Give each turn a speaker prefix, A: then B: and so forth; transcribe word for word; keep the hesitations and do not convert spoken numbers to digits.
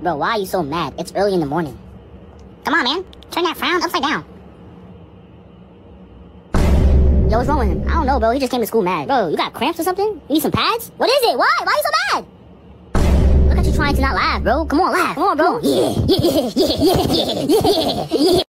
A: Bro, why are you so mad? It's early in the morning. Come on, man. Turn that frown upside down. Yo, what's wrong with him? I don't know, bro. He just came to school mad. Bro, you got cramps or something? You need some pads? What is it? Why? Why are you so mad? Look at you trying to not laugh, bro. Come on, laugh. Come on, bro. Yeah, yeah, yeah, yeah, yeah, yeah, yeah, yeah.